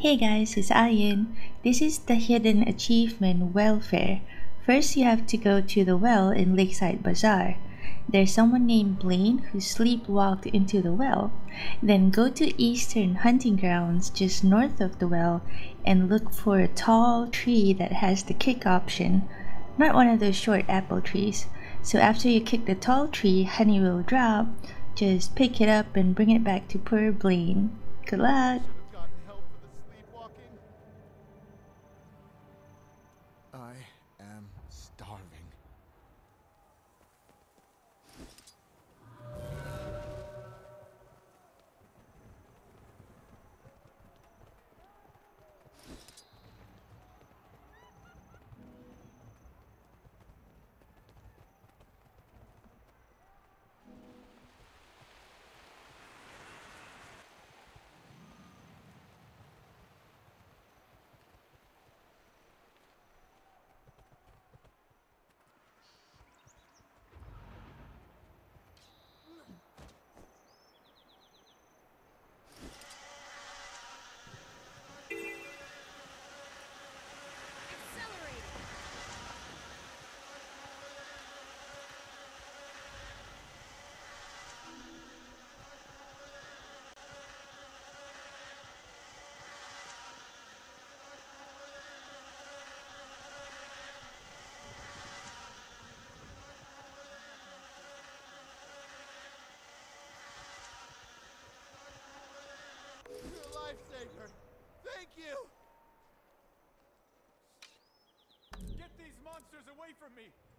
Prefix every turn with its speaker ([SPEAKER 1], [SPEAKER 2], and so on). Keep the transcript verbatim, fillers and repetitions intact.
[SPEAKER 1] Hey guys, it's Ayin. This is the hidden achievement welfare. First, you have to go to the well in Lakeside Bazaar. There's someone named Blaine who sleepwalked into the well. Then go to Eastern Hunting Grounds just north of the well and look for a tall tree that has the kick option, not one of those short apple trees. So after you kick the tall tree, honey will drop. Just pick it up and bring it back to poor Blaine. Good luck!
[SPEAKER 2] Should have gotten help for the sleepwalking. I am starving. You're a lifesaver. Thank you. Get these monsters away from me.